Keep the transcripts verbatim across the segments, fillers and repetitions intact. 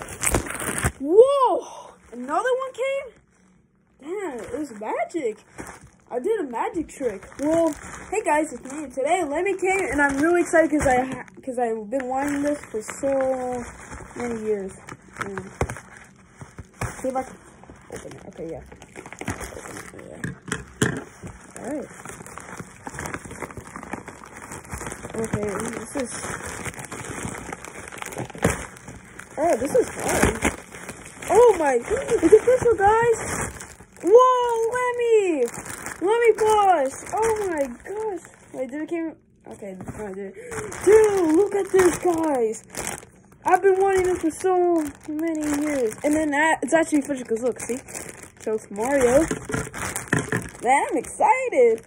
Whoa! Another one came? Damn, it was magic. I did a magic trick. Well, hey guys, it's me. Today, Lemmy came, and I'm really excited because I because I've been wanting this for so many years. And see if I can open it. Okay, yeah. Open it, yeah. All right. Okay, this is. Oh, this is fun. Oh my! It's official, guys. Whoa, Lemmy! Lemmy plush! Oh my gosh! Wait, did it came? Okay, no, I did. Dude, look at this, guys! I've been wanting this for so many years, and then that it's actually official. Cause look, see, shows Mario. Man, I'm excited.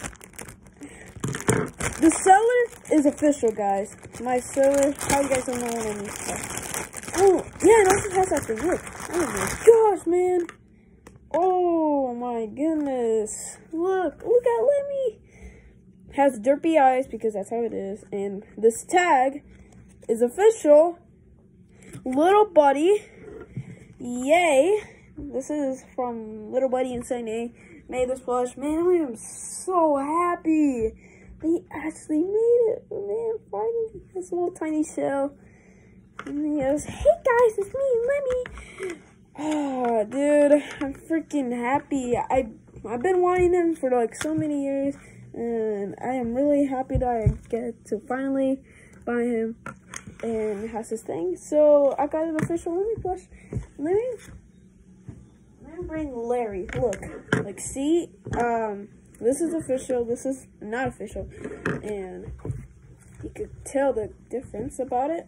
The seller is official, guys. My seller. How you guys don't know what I mean? Oh, yeah, it also has that thing. Look. Oh my gosh, man. Oh my goodness. Look, look at Lemmy. Has derpy eyes because that's how it is. And this tag is official. Little Buddy. Yay. This is from Little Buddy and Saint A. Made this plush. Man, I am so happy. He actually made it. Man, finally. This little tiny shell. And he goes, hey guys, it's me, Lemmy. Oh, dude, I'm freaking happy. I, I've been wanting them for like so many years, and I am really happy that I get to finally buy him, and it has this thing. So, I got an official Lemmy plush. Let me, let me bring Larry. Look, like, see, um, this is official, this is not official, and you could tell the difference about it.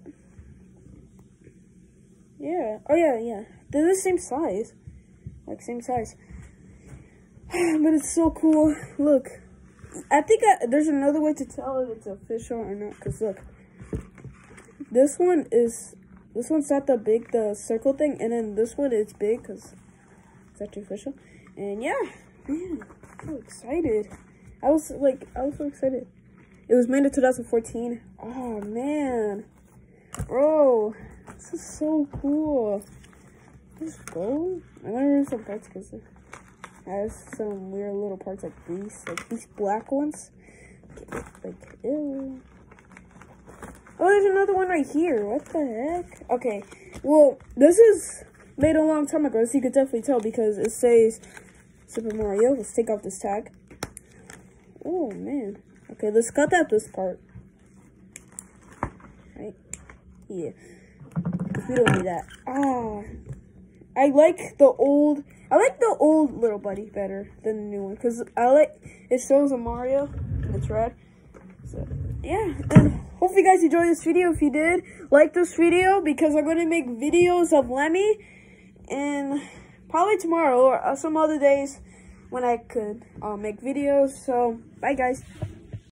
Yeah. Oh, yeah, yeah. They're the same size. Like, same size. But it's so cool. Look. I think I, there's another way to tell if it's official or not. Because, look. This one is... This one's not that big, the circle thing. And then this one is big because it's actually official. And, yeah. Man, I'm so excited. I was, like, I was so excited. It was made in two thousand fourteen. Oh, man. Bro. This is so cool. This gold. I'm gonna remove some parts because it has some weird little parts like these, like these black ones. Like, ew. Oh, there's another one right here. What the heck? Okay. Well, this is made a long time ago, so you could definitely tell because it says Super Mario. Let's take off this tag. Oh man. Okay, let's cut out this part. Right? Yeah. We don't need that. Ah, I like the old. I like the old Little Buddy better than the new one because I like it shows a Mario. And it's red. So yeah, and hopefully you guys enjoyed this video. If you did, like this video because I'm gonna make videos of Lemmy, and probably tomorrow or some other days when I could uh, make videos. So bye, guys.